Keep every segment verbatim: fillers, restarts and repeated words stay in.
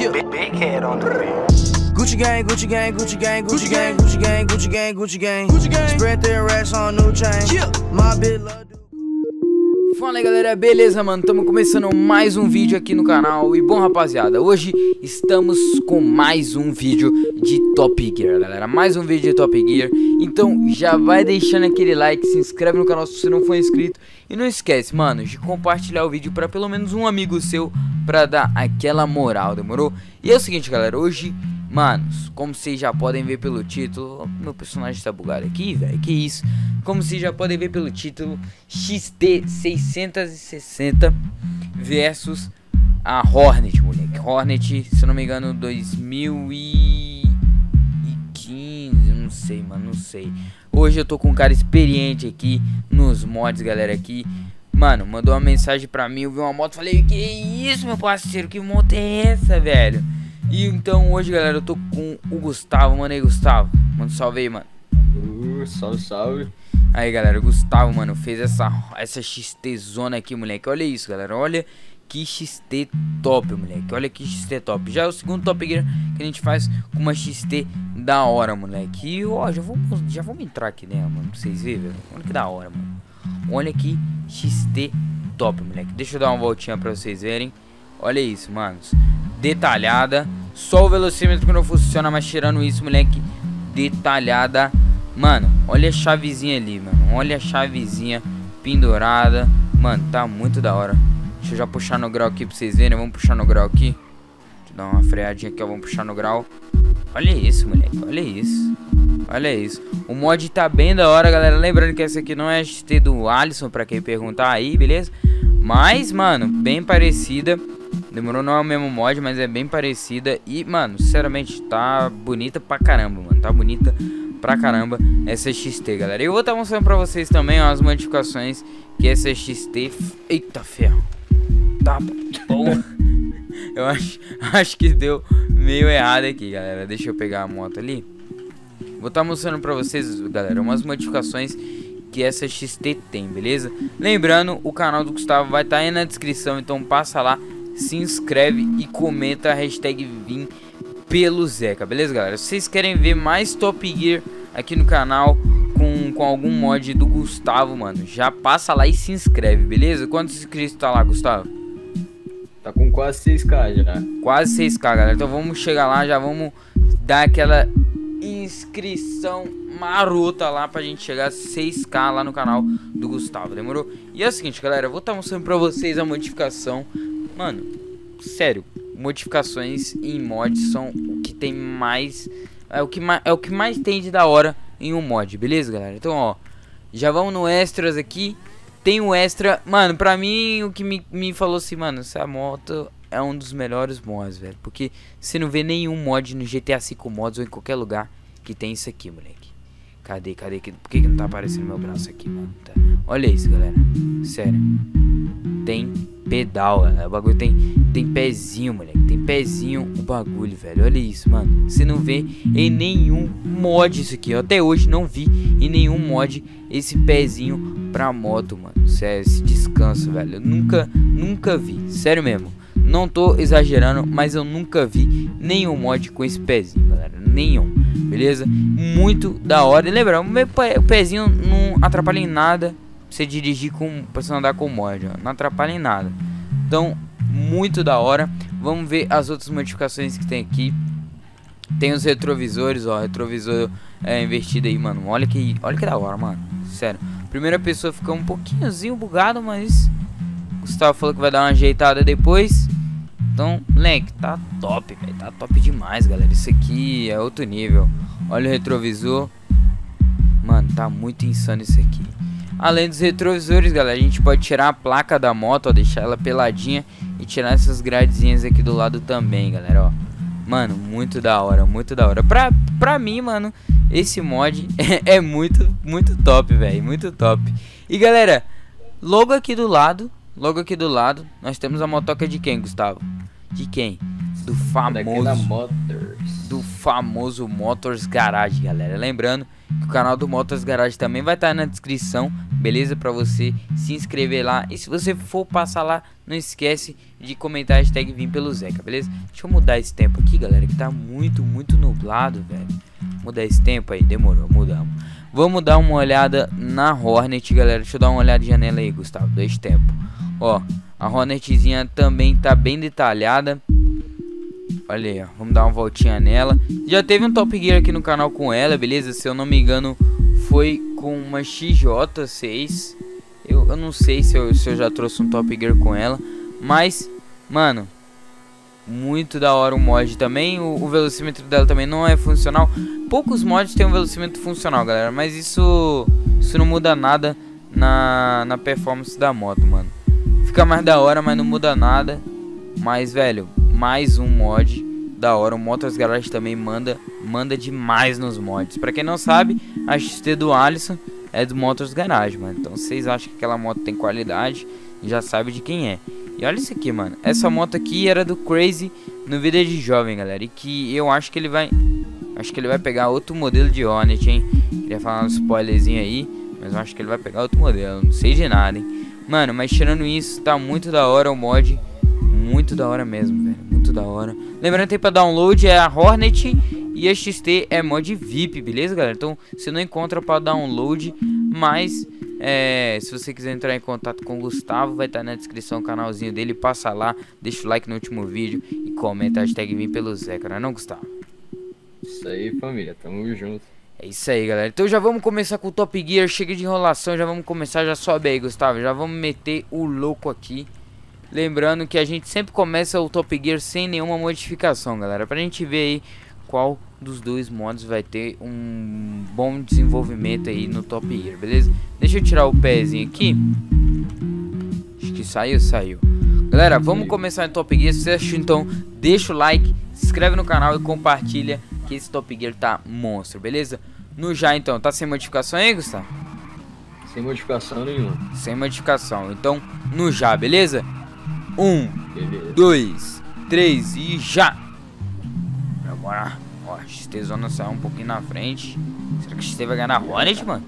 Yeah. Big head on the beat. Gucci gang, Gucci gang, Gucci gang, Gucci gang, Gucci gang, Gucci gang, Gucci gang, Gucci gang. Spread their racks on new chain. Yeah. My bitch love. Fala aí galera, beleza mano? Estamos começando mais um vídeo aqui no canal. E bom rapaziada, hoje estamos com mais um vídeo de Top Gear, galera. Mais um vídeo de Top Gear. Então já vai deixando aquele like, se inscreve no canal se você não for inscrito. E não esquece, mano, de compartilhar o vídeo para pelo menos um amigo seu, pra dar aquela moral, demorou? E é o seguinte galera, hoje, manos, como vocês já podem ver pelo título, meu personagem tá bugado aqui, velho, que isso? Como vocês já podem ver pelo título, X T seiscentos e sessenta versus a Hornet, moleque. Hornet, se eu não me engano, dois mil e quinze, não sei, mano, não sei. Hoje eu tô com um cara experiente aqui nos mods, galera, aqui. Mano, mandou uma mensagem pra mim, eu vi uma moto, falei, que isso, meu parceiro, que moto é essa, velho? E então hoje, galera, eu tô com o Gustavo, mano, aí, Gustavo. Manda um salve aí, mano. Uh, salve, salve. Aí, galera, o Gustavo, mano, fez essa, essa X T zona aqui, moleque. Olha isso, galera, olha que X T top, moleque. Olha que X T top. Já é o segundo Top Gear que a gente faz com uma X T da hora, moleque. E, ó, já vamos, já vamos entrar aqui, né, mano, pra vocês verem, velho. Olha que da hora, mano. Olha que X T top, moleque. Deixa eu dar uma voltinha pra vocês verem. Olha isso, manos. Detalhada. Só o velocímetro que não funciona, mas tirando isso, moleque, detalhada. Mano, olha a chavezinha ali, mano. Olha a chavezinha pendurada. Mano, tá muito da hora. Deixa eu já puxar no grau aqui pra vocês verem. Vamos puxar no grau aqui. Deixa eu dar uma freadinha aqui, ó. Vamos puxar no grau. Olha isso, moleque. Olha isso. Olha isso. O mod tá bem da hora, galera. Lembrando que essa aqui não é a X T do Alisson, pra quem perguntar aí, beleza? Mas, mano, bem parecida. Demorou, não é o mesmo mod, mas é bem parecida. E, mano, sinceramente, tá bonita pra caramba, mano. Tá bonita pra caramba essa X T, galera. E eu vou estar mostrando pra vocês também ó, as modificações que essa X T... Eita, ferro. Tá bom. Eu acho, acho que deu meio errado aqui, galera. Deixa eu pegar a moto ali. Vou estar mostrando pra vocês, galera, umas modificações que essa X T tem, beleza? Lembrando, o canal do Gustavo vai estar aí na descrição, então passa lá, se inscreve e comenta a hashtag Vim pelo Zeca, beleza, galera? Se vocês querem ver mais Top Gear aqui no canal com, com algum mod do Gustavo, mano, já passa lá e se inscreve, beleza? Quantos inscritos tá lá, Gustavo? Tá com quase seis K já. Quase seis K, galera. Então vamos chegar lá, já vamos dar aquela inscrição marota lá pra gente chegar a seis K lá no canal do Gustavo, demorou? E é o seguinte, galera, eu vou estar mostrando pra vocês a modificação. Mano, sério, modificações em mods são o que tem mais... É o que, mais, é o que mais tem de da hora em um mod, beleza, galera? Então, ó, já vamos no extras aqui. Tem o extra, mano, pra mim o que me, me falou assim, mano, essa moto é um dos melhores mods, velho. Porque você não vê nenhum mod no G T A cinco Mods ou em qualquer lugar que tem isso aqui, moleque. Cadê, cadê? Por que, que não tá aparecendo meu braço aqui, mano? Tá. Olha isso, galera. Sério. Tem pedal, galera. O bagulho tem, tem pezinho, moleque. Tem pezinho o bagulho, velho. Olha isso, mano. Você não vê em nenhum mod isso aqui. Eu até hoje não vi em nenhum mod esse pezinho pra moto, mano. Sério, esse descanso, velho. Eu nunca, nunca vi. Sério mesmo. Não tô exagerando, mas eu nunca vi nenhum mod com esse pezinho, galera. Nenhum. Beleza? Muito da hora. E lembra, o pezinho não atrapalha em nada. Você dirigir com, pra você andar com mod, ó, não atrapalha em nada. Então, muito da hora. Vamos ver as outras modificações que tem aqui. Tem os retrovisores, ó, retrovisor é, invertido aí, mano. Olha que, olha que da hora, mano. Sério. Primeira pessoa fica um pouquinhozinho bugado, mas o Gustavo falou que vai dar uma ajeitada depois. Então, moleque, tá top, velho. Tá top demais, galera. Isso aqui é outro nível. Olha o retrovisor. Mano, tá muito insano isso aqui. Além dos retrovisores, galera, a gente pode tirar a placa da moto, ó, deixar ela peladinha e tirar essas gradezinhas aqui do lado também, galera, ó. Mano, muito da hora, muito da hora. Pra, pra mim, mano, esse mod é, é muito, muito top, velho, muito top. E, galera, logo aqui do lado, logo aqui do lado, nós temos a motoca de quem, Gustavo? De quem? Do famoso... Do famoso Motors Garage, galera. Lembrando que o canal do Motors Garage também vai estar na descrição, beleza? Pra você se inscrever lá. E se você for passar lá, não esquece de comentar a hashtag Vim pelo Zeca, beleza? Deixa eu mudar esse tempo aqui, galera, que tá muito, muito nublado, velho. Mudar esse tempo aí, demorou, mudamos. Vamos dar uma olhada na Hornet, galera. Deixa eu dar uma olhadinha nela aí, Gustavo, dois tempos. Ó, a Hornetzinha também tá bem detalhada. Olha aí, ó, vamos dar uma voltinha nela. Já teve um Top Gear aqui no canal com ela, beleza? Se eu não me engano, foi com uma X J seis. Eu, eu não sei se eu, se eu já trouxe um Top Gear com ela. Mas, mano, muito da hora o mod também. O, o velocímetro dela também não é funcional. Poucos mods tem um velocímetro funcional, galera. Mas isso, isso não muda nada na, na performance da moto, mano. Fica mais da hora, mas não muda nada. Mas, velho, mais um mod da hora. O Motors Garage também manda, manda demais nos mods. Pra quem não sabe, a X T do Alisson é do Motors Garage, mano. Então vocês acham que aquela moto tem qualidade, já sabe de quem é. E olha isso aqui, mano. Essa moto aqui era do Crazy no Vida de Jovem, galera. E que eu acho que ele vai... Acho que ele vai pegar outro modelo de Hornet, hein. Queria falar um spoilerzinho aí, mas eu acho que ele vai pegar outro modelo. Não sei de nada, hein. Mano, mas tirando isso, tá muito da hora o mod. Muito da hora mesmo, velho. Muito da hora. Lembrando que tem pra download é a Hornet e a X T é mod V I P, beleza, galera? Então você não encontra pra download, mas é, se você quiser entrar em contato com o Gustavo, vai estar tá na descrição o canalzinho dele. Passa lá, deixa o like no último vídeo e comenta a hashtag Vim pelo Zeca, não é não, Gustavo? Isso aí, família, tamo junto. É isso aí, galera. Então já vamos começar com o Top Gear. Chega de enrolação, já vamos começar. Já sobe aí, Gustavo. Já vamos meter o louco aqui. Lembrando que a gente sempre começa o Top Gear sem nenhuma modificação, galera. Pra gente ver aí qual dos dois modos vai ter um bom desenvolvimento aí no Top Gear, beleza? Deixa eu tirar o pezinho aqui. Acho que saiu, saiu. Galera, vamos começar em Top Gear. Se você assistiu, então deixa o like, se inscreve no canal e compartilha, que esse Top Gear tá monstro, beleza? No já então, tá sem modificação aí, Gustavo? Sem modificação nenhuma. Sem modificação, então no já, beleza? Um, Beleza. dois, três e já! Agora, ó, a X T Zona saiu um pouquinho na frente. Será que a X T vai ganhar na Hornet, mano?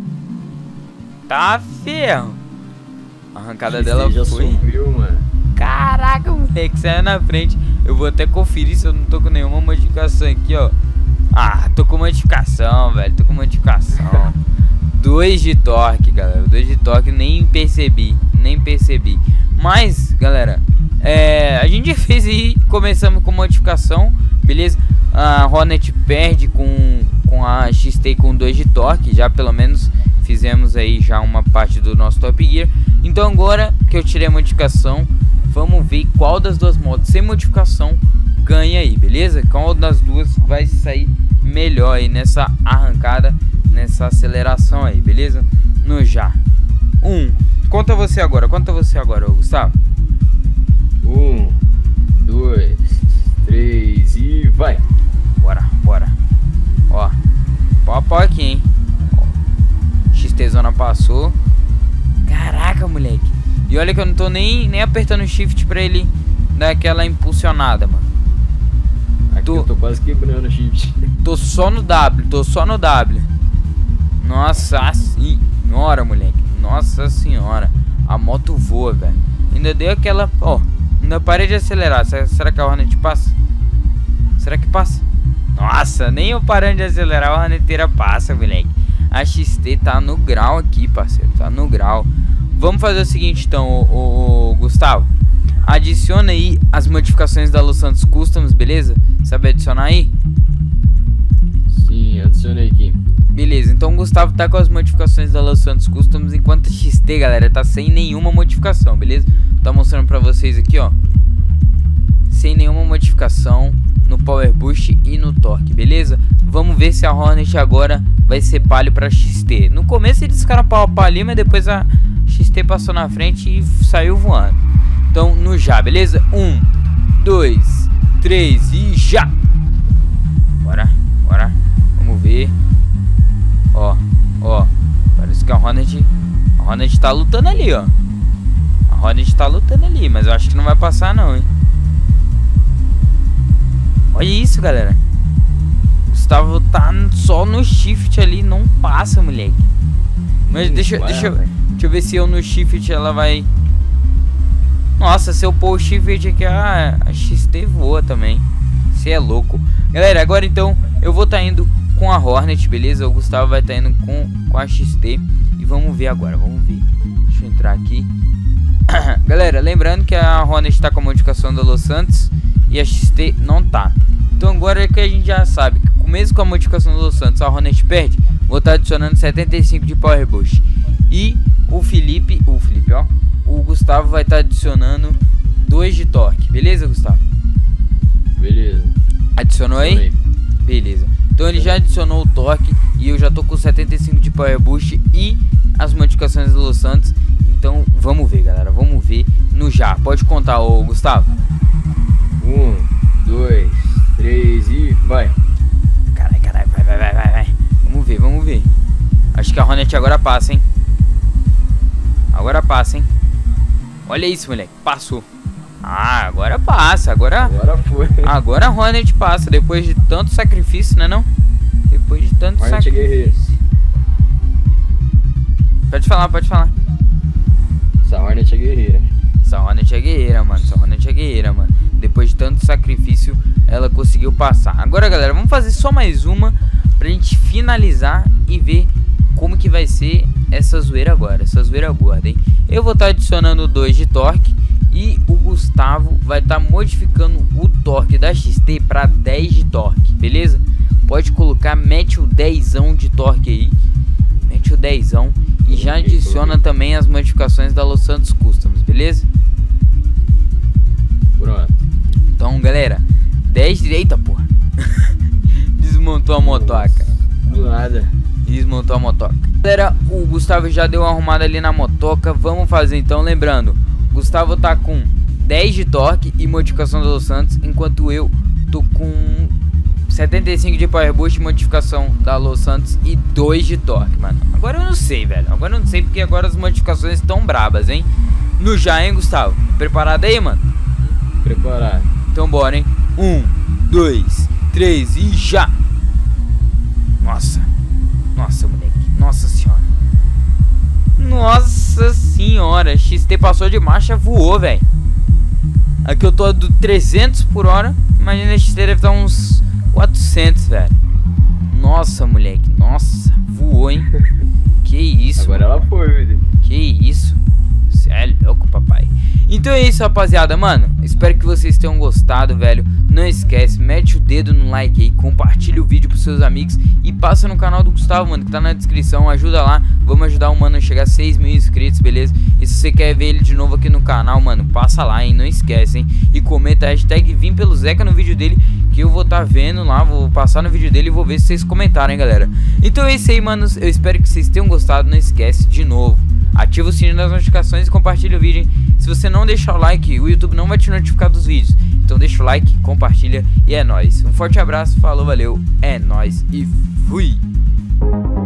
Tá ferro! A arrancada dela já foi... subiu, mano. Caraca, moleque, saiu na frente. Eu vou até conferir se eu não tô com nenhuma modificação aqui, ó. Ah, tô com modificação, velho. Tô com modificação. dois de torque, galera. dois de torque, nem percebi. Nem percebi. Mas, galera, é, a gente fez aí. Começamos com modificação, beleza? A Hornet perde com, com a X T com dois de torque. Já pelo menos fizemos aí já uma parte do nosso Top Gear. Então agora que eu tirei a modificação, vamos ver qual das duas motos sem modificação ganha aí, beleza? Qual das duas vai sair melhor aí nessa arrancada, nessa aceleração aí, beleza? No já. Um. Conta você agora, conta você agora, Gustavo. Um, dois, três e vai. Bora, bora. Ó, pau a pau aqui, hein? Ó, X T Zona passou. Caraca, moleque. E olha que eu não tô nem, nem apertando o shift pra ele dar aquela impulsionada, mano. Aqui tô, eu tô quase quebrando o shift. Tô só no W, tô só no W. Nossa senhora, moleque. Nossa senhora. A moto voa, velho. Ainda deu aquela... Ó, ainda parei de acelerar. Será que a Hornet passa? Será que passa? Nossa, nem eu parando de acelerar, a Horneteira passa, moleque. A X T tá no grau aqui, parceiro. Tá no grau. Vamos fazer o seguinte, então, o, o Gustavo. Adiciona aí as modificações da Los Santos Customs, beleza? Sabe adicionar aí? Sim, adicionei aqui. Beleza, então o Gustavo tá com as modificações da Los Santos Customs, enquanto a X T, galera, tá sem nenhuma modificação, beleza? Tá mostrando pra vocês aqui, ó. Sem nenhuma modificação no Power Boost e no torque, beleza? Vamos ver se a Hornet agora vai ser palio pra X T. No começo eles ficaram pau a pau ali, mas depois a X T passou na frente e saiu voando. Então, no já, beleza? Um, dois, três e já! Bora, bora. Vamos ver. Ó, ó. Parece que a Hornet... A Hornet tá lutando ali, ó. A Hornet tá lutando ali, mas eu acho que não vai passar não, hein. Olha isso, galera. Gustavo tá só no shift ali, não passa, moleque. Mas deixa, vai, deixa, eu- vai. deixa eu ver se eu no shift ela vai... Nossa, se eu pôr o shift aqui, a, a X T voa também. Você é louco. Galera, agora então eu vou estar indo com a Hornet, beleza? O Gustavo vai estar indo com, com a X T. E vamos ver agora, vamos ver. Deixa eu entrar aqui. Galera, lembrando que a Hornet está com a modificação da Los Santos e a X T não tá. Então agora é que a gente já sabe que mesmo com a modificação da Los Santos a Hornet perde, vou estar adicionando setenta e cinco de Power Boost. E o Felipe, o Felipe, ó, o Gustavo vai estar adicionando dois de torque. Beleza, Gustavo? Beleza. Adicionou aí? Adicionei. Beleza. Então ele já adicionou o torque e eu já tô com setenta e cinco de Power Boost e as modificações do Los Santos. Então vamos ver, galera, vamos ver no já. Pode contar, ô Gustavo. Um, dois, três e vai. Caralho, caralho, vai, vai, vai, vai, vai. Vamos ver, vamos ver. Acho que a Hornet agora passa, hein. Agora passa, hein. Olha isso, moleque, passou. Ah, agora passa, agora... Agora foi. Agora a Hornet passa, depois de tanto sacrifício, né não? Depois de tanto Hornet sacrifício. guerreiro. Pode falar, pode falar. Essa Hornet é guerreira. Essa Hornet é guerreira, mano. Essa Hornet é guerreira, mano. Depois de tanto sacrifício, ela conseguiu passar. Agora, galera, vamos fazer só mais uma pra gente finalizar e ver como que vai ser essa zoeira agora. Essa zoeira gorda, hein? Eu vou estar adicionando dois de torque e o Gustavo vai estar modificando o torque da X T para dez de torque, beleza? Pode colocar, mete o dezão de torque aí. Mete o dezão e já adiciona também as modificações da Los Santos Customs, beleza? Pronto. Então, galera, dez direita, porra. Desmontou a motoca. Do nada. Desmontou a motoca. Galera, o Gustavo já deu uma arrumada ali na motoca. Vamos fazer então, lembrando, Gustavo tá com dez de torque e modificação da Los Santos, enquanto eu tô com setenta e cinco de Power Boost, modificação da Los Santos e dois de torque, mano. Agora eu não sei, velho. Agora eu não sei porque agora as modificações estão brabas, hein? No já, hein, Gustavo? Preparado aí, mano? Preparado. Então bora, hein? Um, dois, três e já! Nossa. Nossa, moleque. Nossa senhora. Nossa senhora. X T passou de marcha, voou, velho. Aqui eu tô do trezentos por hora. Imagina, a X T deve estar uns quatrocentos, velho. Nossa, moleque. Nossa. Voou, hein? Que isso. Agora mano. ela foi, velho. Que isso. Cê é louco, papai. Então é isso, rapaziada, mano. Espero que vocês tenham gostado, velho. Não esquece, mete o dedo no like aí, compartilha o vídeo pros seus amigos e passa no canal do Gustavo, mano, que tá na descrição. Ajuda lá, vamos ajudar o mano a chegar a seis mil inscritos, beleza? E se você quer ver ele de novo aqui no canal, mano, passa lá, hein? Não esquece, hein? E comenta a hashtag Vim pelo Zeca no vídeo dele, que eu vou tá vendo lá, vou passar no vídeo dele e vou ver se vocês comentaram, hein, galera? Então é isso aí, manos. Eu espero que vocês tenham gostado. Não esquece, de novo, ativa o sininho das notificações e compartilha o vídeo, hein? Se você não deixar o like, o YouTube não vai te notificar dos vídeos. Então deixa o like, compartilha e é nóis. Um forte abraço, falou, valeu, é nóis e fui!